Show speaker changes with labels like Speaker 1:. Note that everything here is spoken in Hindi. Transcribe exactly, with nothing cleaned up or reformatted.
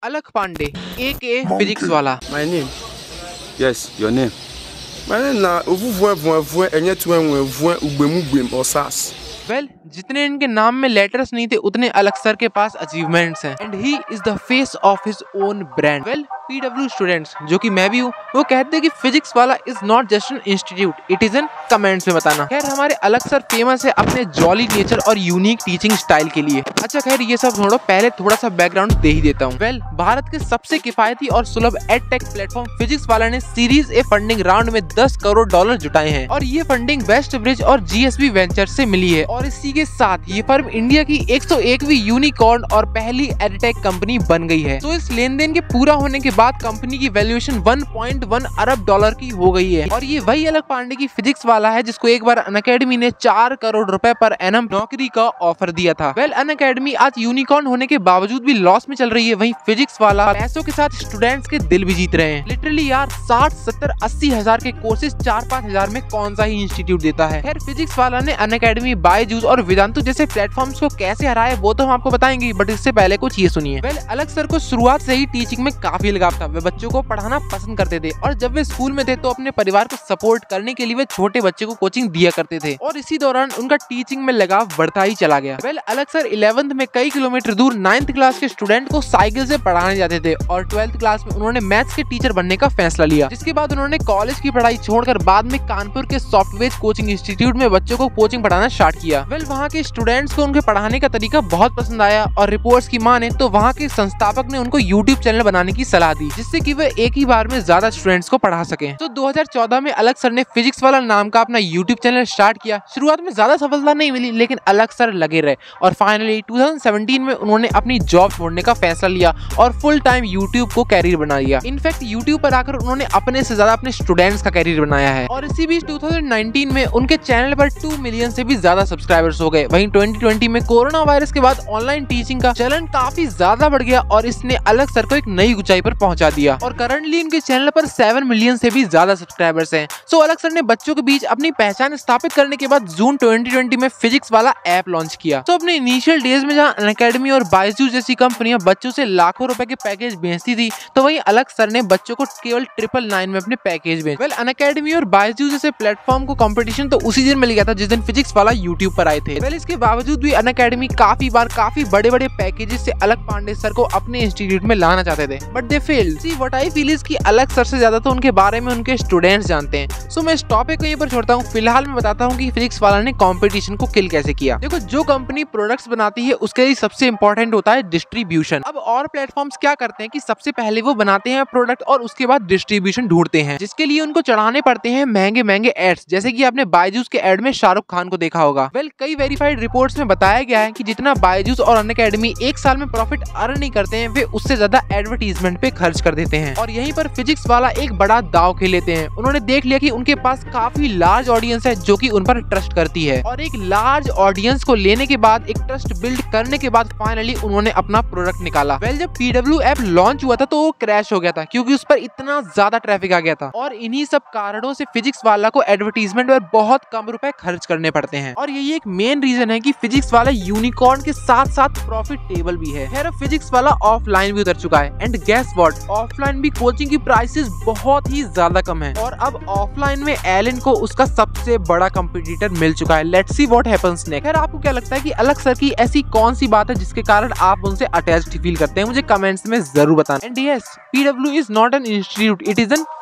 Speaker 1: अलख पांडे ए के फिजिक्स वाला।
Speaker 2: My name? Yes, your name. My name na ovuvue vuevue enye tuenwe vue ugbemugem or sas.
Speaker 1: Well well, जितने इनके नाम में लेटर्स नहीं थे उतने अलख सर के पास अचीवमेंट्स हैं and he is the face of his own brand. Well PW students जो कि मैं भी हूँ वो कहते हैं कि physics Wallah is not just an institute, it is an comments में बताना। खैर हमारे अलख सर फेमस है अपने जॉली नेचर और यूनिक टीचिंग स्टाइल के लिए। अच्छा खैर ये सब छोड़ो, पहले थोड़ा सा बैकग्राउंड दे ही देता हूँ। वेल well, भारत के सबसे किफायती और सुलभ एड टेक प्लेटफॉर्म फिजिक्स वाला ने सीरीज ए फंडिंग राउंड में दस करोड़ डॉलर जुटाए हैं और ये फंडिंग वेस्ट ब्रिज और जीएसबी वेंचर से मिली है और इसी के साथ ये फर्म इंडिया की एक सौ एकवीं यूनिकॉर्न और पहली एडटेक कंपनी बन गई है। तो इस लेन देन के पूरा होने के बाद कंपनी की वैल्यूएशन एक पॉइंट एक अरब डॉलर की हो गई है और ये वही अलख पांडे की फिजिक्स वाला है जिसको एक बार अनअकैडमी ने चार करोड़ रुपए पर एनम नौकरी का ऑफर दिया था। वेल अनअकैडमी आज यूनिकॉर्न होने के बावजूद भी लॉस में चल रही है, वहीं फिजिक्स वाला पैसों के साथ स्टूडेंट्स के दिल भी जीत रहे हैं। लिटरली यार साठ सत्तर अस्सी हजार के कोर्सेज चार पाँच हजार में कौन सा ही इंस्टीट्यूट देता है। खैर फिजिक्स वाला ने अनअकैडमी, बायजूस और वेदांतु जैसे प्लेटफॉर्म्स को कैसे हराया वो तो हम आपको बताएंगे, बट इससे पहले कुछ ये सुनिए। वेल अलख सर को शुरुआत से ही टीचिंग में काफी लगाव था, वे बच्चों को पढ़ाना पसंद करते थे और जब वे स्कूल में थे तो अपने परिवार को सपोर्ट करने के लिए वे छोटे बच्चे को कोचिंग दिया करते थे और इसी दौरान उनका टीचिंग में लगाव बढ़ता ही चला गया। वेल अलख सर इलेवेंथ में कई किलोमीटर दूर नाइन्थ क्लास के स्टूडेंट को साइकिल से पढ़ाने जाते थे और ट्वेल्थ क्लास में उन्होंने मैथ्स के टीचर बनने का फैसला लिया, जिसके बाद उन्होंने कॉलेज की पढ़ाई छोड़कर बाद में कानपुर के सॉफ्टवेयर कोचिंग इंस्टीट्यूट में बच्चों को कोचिंग पढ़ाना स्टार्ट किया। वेल वहाँ के स्टूडेंट्स को उनके पढ़ाने का तरीका बहुत पसंद आया और रिपोर्ट्स की माने तो वहाँ के संस्थापक ने उनको यूट्यूब चैनल बनाने की सलाह दी जिससे कि वे एक ही बार में ज्यादा स्टूडेंट्स को पढ़ा सके। तो दो हज़ार चौदह में अलख सर ने फिजिक्स वाला नाम का अपना यूट्यूब चैनल स्टार्ट किया। शुरुआत में ज्यादा सफलता नहीं मिली लेकिन अलख सर लगे रहे और फाइनली दो हज़ार सत्रह में उन्होंने अपनी जॉब छोड़ने का फैसला लिया और फुल टाइम यूट्यूब को कैरियर बना लिया। इनफैक्ट यूट्यूब पर आकर उन्होंने अपने से ज्यादा अपने स्टूडेंट्स का कैरियर बनाया है और इसी बीच दो हज़ार उन्नीस में उनके चैनल पर दो मिलियन से भी ज्यादा सब्सक्राइबर्स हो गए। वहीं दो हज़ार बीस में कोरोना वायरस के बाद ऑनलाइन टीचिंग का चलन काफी ज्यादा बढ़ गया और इसने अलख सर को एक नई ऊंचाई पर पहुंचा दिया और करंटली उनके चैनल पर सात मिलियन से भी ज्यादा सब्सक्राइबर्स हैं। सो अलख सर ने बच्चों के बीच अपनी पहचान स्थापित करने के बाद जून दो हज़ार बीस में फिजिक्स वाला ऐप लॉन्च किया। तो अपने इनिशियल डेज में जहां अनअकैडमी और बायजूस जैसी कंपनियां बच्चों से लाखों रुपए के पैकेज बेचती थी तो वहीं अलख सर ने बच्चों को केवल ट्रिपल नाइन में अपने पैकेज बेचे। वेल अनअकैडमी और बायजूस जैसे प्लेटफॉर्म को कंपटीशन तो उसी दिन मिल गया था जिस दिन फिजिक्स वाला यूट्यूब पर आए थे। वेल इसके बावजूद भी अनअकैडमी काफी बार काफी बड़े बड़े पैकेजेस से अलख पांडे सर को अपने इंस्टीट्यूट में लाना चाहते थे but they failed. See what I feel is कि अलख सर से ज्यादा तो उनके बारे में उनके स्टूडेंट्स जानते हैं। सो मैं इस टॉपिक को यहीं पर छोड़ता हूँ। फिलहाल मैं बताता हूँ कि फिजिक्स वाला ने कंपटीशन को किल कैसे किया। देखो जो कंपनी प्रोडक्ट्स बनाती है उसके लिए सबसे इंपॉर्टेंट होता है डिस्ट्रीब्यूशन। अब और प्लेटफॉर्म्स क्या करते हैं कि सबसे पहले वो बनाते हैं प्रोडक्ट और उसके बाद डिस्ट्रीब्यूशन ढूंढते हैं जिसके लिए उनको चढ़ाने पड़ते हैं महंगे महंगे एड्स, जैसे कि आपने बायजूस के एड में शाहरुख खान को देखा होगा। वेल कई वेरीफाइड रिपोर्ट्स में बताया गया है कि जितना बायजूस और अनअकैडमी एक साल में प्रॉफिट अर्न नहीं करते हैं वे उससे ज्यादा एडवर्टीजमेंट पे खर्च कर देते हैं और यहीं पर फिजिक्स वाला एक बड़ा दाव खेल लेते हैं। उन्होंने देख लिया कि उनके पास काफी लार्ज ऑडियंस है जो कि उन पर ट्रस्ट करती है और एक लार्ज ऑडियंस को लेने के बाद एक ट्रस्ट बिल्ड करने के बाद फाइनली उन्होंने अपना प्रोडक्ट निकाला। वेल जब पीडब्ल्यू ऐप लॉन्च हुआ था तो वो क्रैश हो गया था क्योंकि उस पर इतना ज्यादा ट्रैफिक आ गया था और इन्हीं सब कारणों से फिजिक्स वाला को एडवर्टीजमेंट पर बहुत कम रुपए खर्च करने पड़ते हैं और यही एक मेन रीजन है कि फिजिक्स वाला यूनिकॉर्न के साथ साथ प्रॉफिटेबल भी है। खैर फिजिक्स वाला ऑफलाइन भी उतर चुका है एंड गेस व्हाट, ऑफलाइन भी कोचिंग की प्राइसेस बहुत ही ज्यादा कम है और अब ऑफलाइन में एलन को उसका सबसे बड़ा कंपटीटर मिल चुका है। Let's see what happens next. खैर आपको क्या लगता है कि अलख सर की ऐसी कौन सी बात है जिसके कारण आप उनसे अटैच्ड फील करते हैं? मुझे कमेंट्स में जरूर बताना। And yes, PW is not an institute, it is N